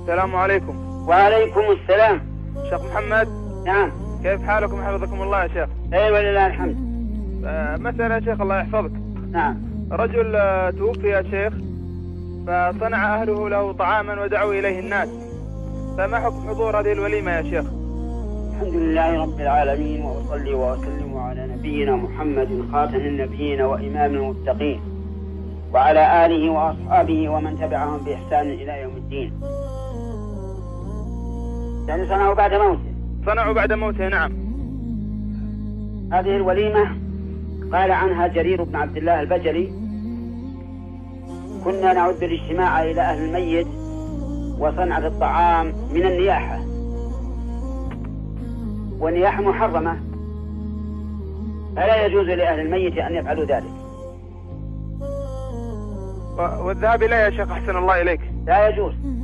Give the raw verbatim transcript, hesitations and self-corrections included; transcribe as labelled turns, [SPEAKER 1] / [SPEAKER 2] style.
[SPEAKER 1] السلام عليكم.
[SPEAKER 2] وعليكم السلام.
[SPEAKER 1] شيخ محمد.
[SPEAKER 2] نعم.
[SPEAKER 1] كيف حالكم حفظكم الله يا شيخ؟
[SPEAKER 2] اي ولله الحمد.
[SPEAKER 1] آه مسألة يا شيخ الله يحفظك.
[SPEAKER 2] نعم.
[SPEAKER 1] رجل آه توفي يا شيخ، فصنع أهله له طعاما ودعوا إليه الناس، فما حكم حضور هذه الوليمة يا شيخ؟
[SPEAKER 2] الحمد لله رب العالمين، وأصلي وأسلم على نبينا محمد خاتم النبيين وإمام المتقين، وعلى آله وأصحابه ومن تبعهم بإحسان إلى يوم الدين. يعني صنعوا بعد موته.
[SPEAKER 1] صنعوا بعد موته نعم.
[SPEAKER 2] هذه الوليمة قال عنها جرير بن عبد الله البجلي: كنا نعد الاجتماع إلى أهل الميت وصنعة الطعام من النياحة، والنياحة محرمة، فلا يجوز لأهل الميت أن يفعلوا ذلك.
[SPEAKER 1] والذهاب إليه يا شيخ أحسن الله إليك
[SPEAKER 2] لا يجوز.